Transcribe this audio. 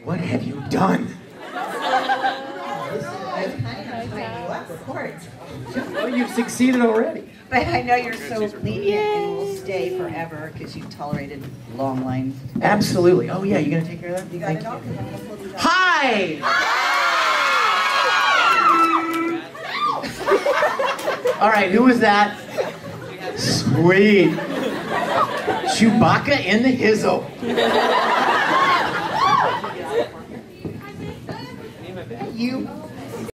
What have you done? I was planning on tying you up, of course. Well, you've succeeded already. But I know you're so lenient and will stay forever because you've tolerated long lines. Absolutely. Oh yeah, you gonna take care of that? You got it all? 'Cause I'm gonna pull these out. Hi! All right, who was that? Sweet. Chewbacca in the hizzle. You